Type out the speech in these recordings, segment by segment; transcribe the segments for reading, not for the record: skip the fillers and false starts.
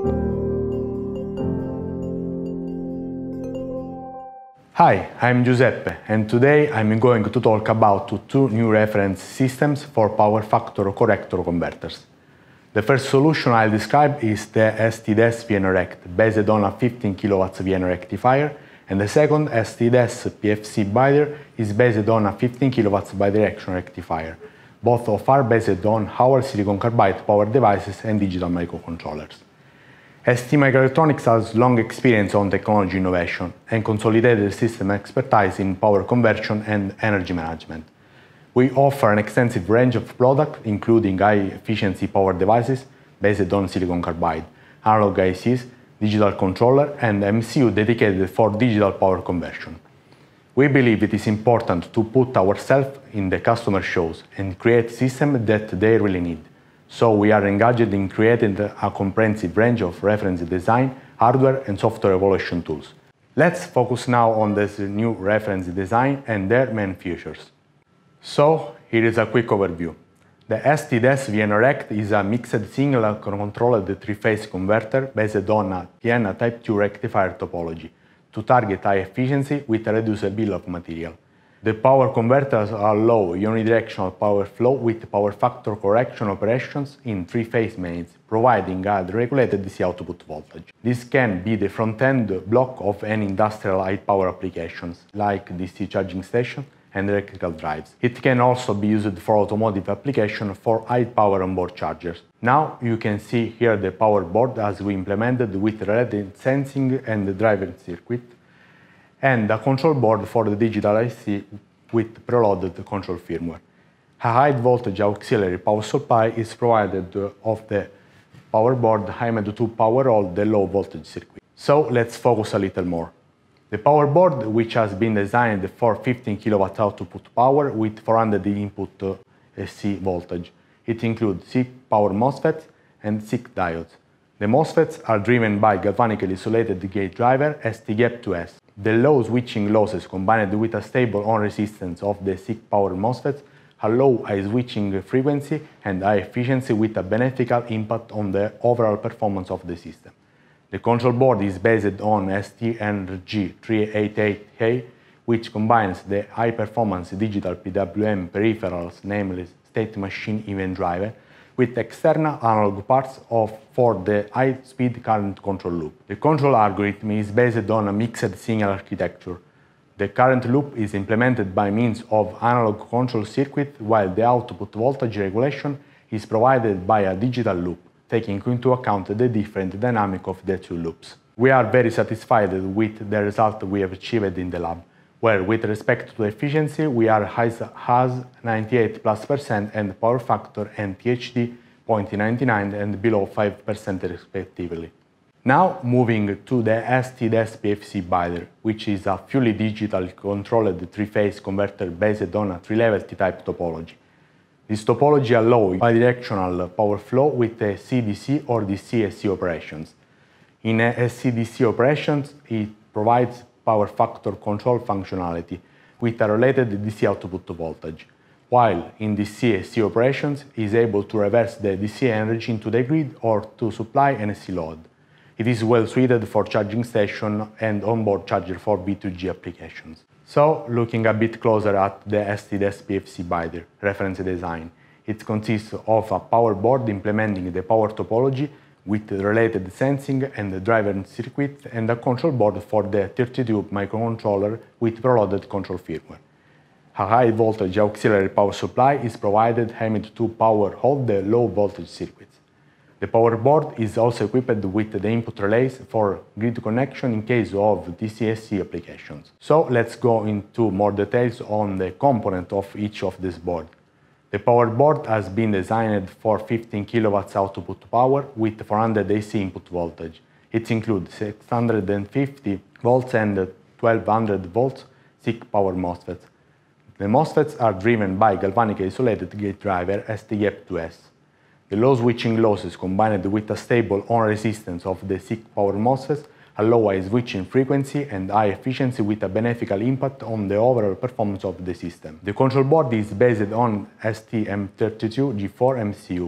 Hi, I'm Giuseppe, and today I'm going to talk about two new reference systems for power factor corrector converters. The first solution I'll describe is the STDES VNRect, based on a 15 kW VN rectifier, and the second STDES PFC Bider is based on a 15 kW bidirectional rectifier. Both of are based on our silicon carbide power devices and digital microcontrollers. ST Microelectronics has long experience on technology innovation and consolidated system expertise in power conversion and energy management. We offer an extensive range of products, including high-efficiency power devices based on silicon carbide, analog ICs, digital controller, and MCU dedicated for digital power conversion. We believe it is important to put ourselves in the customer shoes and create systems that they really need. So we are engaged in creating a comprehensive range of reference design, hardware, and software evaluation tools. Let's focus now on this new reference design and their main features. So, here is a quick overview. The STDES VNRect is a mixed signal controlled three-phase converter based on a TN Type 2 rectifier topology to target high efficiency with a reduced bill of material. The power converters allow unidirectional power flow with power factor correction operations in three-phase mains, providing a regulated DC output voltage. This can be the front-end block of any industrial high-power applications, like DC charging station and electrical drives. It can also be used for automotive application for high-power onboard chargers. Now you can see here the power board as we implemented with related sensing and the driver circuit, and a control board for the digital IC with preloaded control firmware. A high voltage auxiliary power supply is provided of the power board aimed to power all the low voltage circuit. So let's focus a little more. The power board, which has been designed for 15 kW output power with 400 input AC voltage. It includes 6 power MOSFETs and 6 diodes. The MOSFETs are driven by galvanically isolated gate driver STGAP2S. The low switching losses combined with a stable on resistance of the 6 power MOSFETs allow high switching frequency and high efficiency with a beneficial impact on the overall performance of the system. The control board is based on STNRG388A, which combines the high-performance digital PWM peripherals, namely state machine event driver, with external analog parts for the high-speed current control loop. The control algorithm is based on a mixed signal architecture. The current loop is implemented by means of analog control circuit, while the output voltage regulation is provided by a digital loop, taking into account the different dynamic of the two loops. We are very satisfied with the result we have achieved in the lab, where with respect to efficiency we are has 98+% and power factor and THD 0.99 and below 5% respectively. Now moving to the STDES PFC Bider, which is a fully digital controlled three-phase converter based on a three-level T-type topology. This topology allows bidirectional power flow with CDC or DC-AC operations. In SCDC operations, it provides power factor control functionality with a related DC output voltage, while in DC-AC operations it is able to reverse the DC energy into the grid or to supply an AC load. It is well suited for charging station and onboard charger for V2G applications. So, looking a bit closer at the STDES PFC Bider reference design, it consists of a power board implementing the power topology with related sensing and the driver circuit and a control board for the 32 microcontroller with preloaded control firmware. A high voltage auxiliary power supply is provided aimed to power all the low voltage circuits. The power board is also equipped with the input relays for grid connection in case of DC-AC applications. So let's go into more details on the component of each of these boards. The power board has been designed for 15 kW output power with 400 AC input voltage. It includes 650 volts and 1200 volts 6 power MOSFETs. The MOSFETs are driven by galvanically isolated gate driver STGAP2S. The low switching losses combined with a stable on resistance of the 6 power MOSFETs allow high switching frequency and high efficiency with a beneficial impact on the overall performance of the system. The control board is based on STM32G4 MCU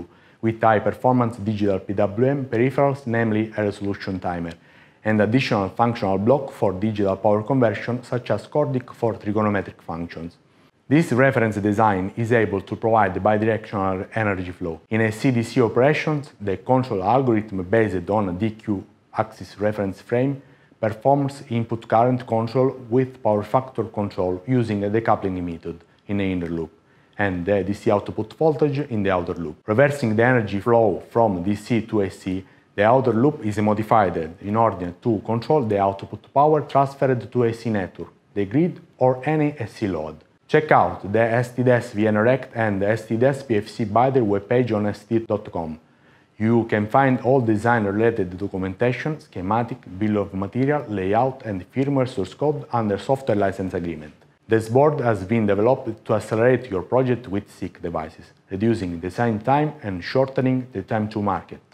with high-performance digital PWM peripherals, namely a resolution timer, and additional functional block for digital power conversion, such as Cordic for trigonometric functions. This reference design is able to provide bidirectional energy flow. In AC/DC operations, the control algorithm based on a DQ axis reference frame performs input current control with power factor control using a decoupling method in the inner loop, and the DC output voltage in the outer loop. Reversing the energy flow from DC to AC, the outer loop is modified in order to control the output power transferred to AC network, the grid, or any AC load. Check out the STDES VNRECT and the STDES PFC Bidder webpage on st.com. You can find all design-related documentation, schematic, bill of material, layout, and firmware source code under software license agreement. This board has been developed to accelerate your project with SiC devices, reducing design time and shortening the time to market.